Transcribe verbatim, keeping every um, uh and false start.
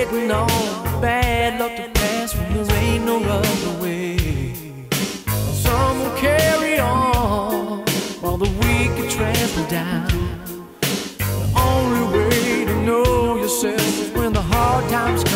waiting on bad luck to pass when there ain't no other way. Some will carry on while the weak get trampled down. The only way to know yourself is when the hard times